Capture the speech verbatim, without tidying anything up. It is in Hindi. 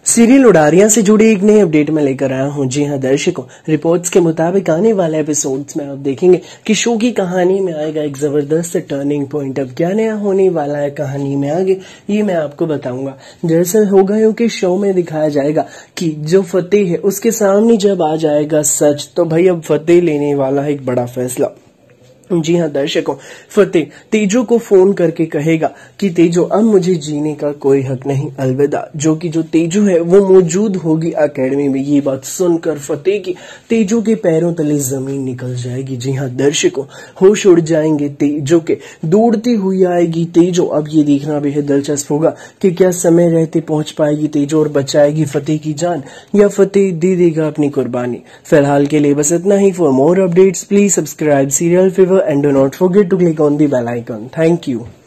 सीरियल उडारियां से जुड़ी एक नई अपडेट में लेकर आया हूं। जी हां दर्शकों, रिपोर्ट्स के मुताबिक आने वाले एपिसोड्स में आप देखेंगे कि शो की कहानी में आएगा एक जबरदस्त टर्निंग पॉइंट। अब क्या नया होने वाला है कहानी में आगे, ये मैं आपको बताऊंगा। दरअसल होगा यूं कि शो में दिखाया जाएगा कि जो फतेह है उसके सामने जब आ जाएगा सच, तो भाई अब फतेह लेने वाला है एक बड़ा फैसला। जी हां दर्शकों, फतेह तेजो को फोन करके कहेगा कि तेजो अब मुझे जीने का कोई हक नहीं, अलविदा। जो कि जो तेजो है वो मौजूद होगी एकेडमी में। ये बात सुनकर फतेह की तेजो के पैरों तले जमीन निकल जाएगी। जी हां दर्शकों, होश उड़ जाएंगे तेजो के, दौड़ती हुई आएगी तेजो। अब ये देखना बेहद दिलचस्प होगा कि क्या समय रहते पहुंच पाएगी तेजो और बचाएगी फतेह की जान, या फतेह दे देगा अपनी कुर्बानी। फिलहाल के लिए बस इतना ही। For more updates please subscribe serial fever and do not forget to click on the bell icon. Thank you.